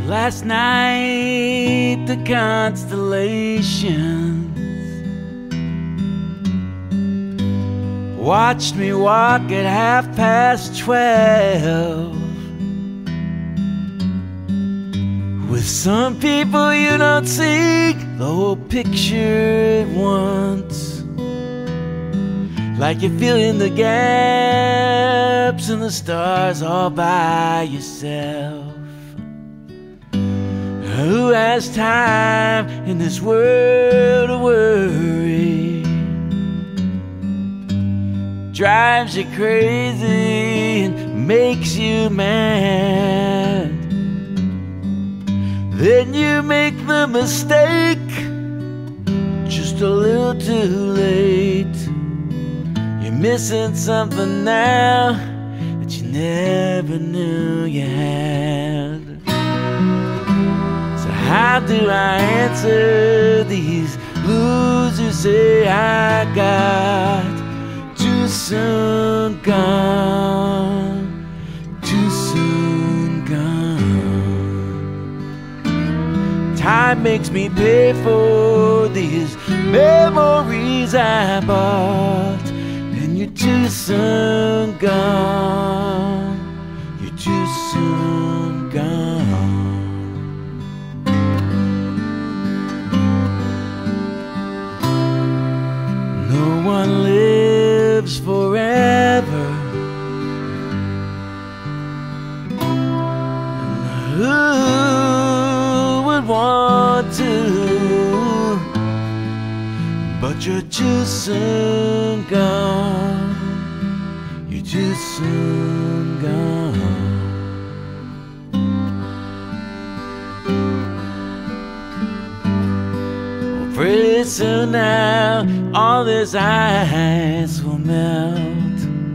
Last night the constellations watched me walk at 12:30. With some people you don't see the whole picture at once, like you're filling the gaps in the stars all by yourself. Who has time in this world to worry? Drives you crazy and makes you mad. Then you make the mistake just a little too late. You're missing something now that you never knew you had. So how do I answer these blues who say I got too soon gone, too soon gone? Time makes me pay for these memories I bought, and you're too soon gone, you're too soon gone. No one lives forever, and who would want to? But you're too soon gone, you're too soon gone. Well, pretty soon now all this ice will melt.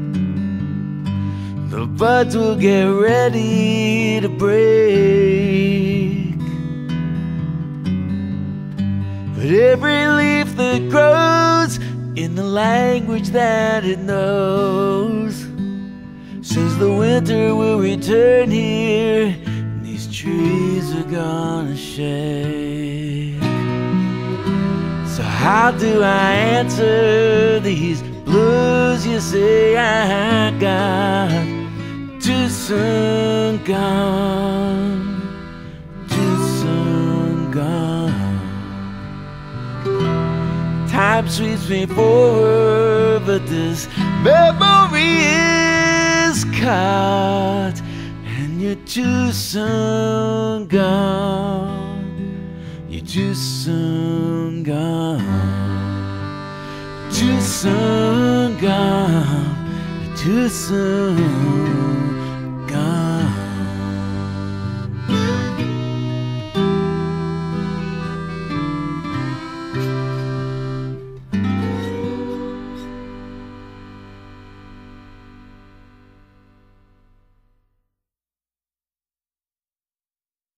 The buds will get ready to break. But every leaf that grows in the language that it knows says the winter will return here and these trees are gonna shake. So how do I answer these blues you say I got too soon gone, too soon gone? Time sweeps me forward, but this memory is caught, and you're too soon gone, you're too soon gone, too soon gone, too soon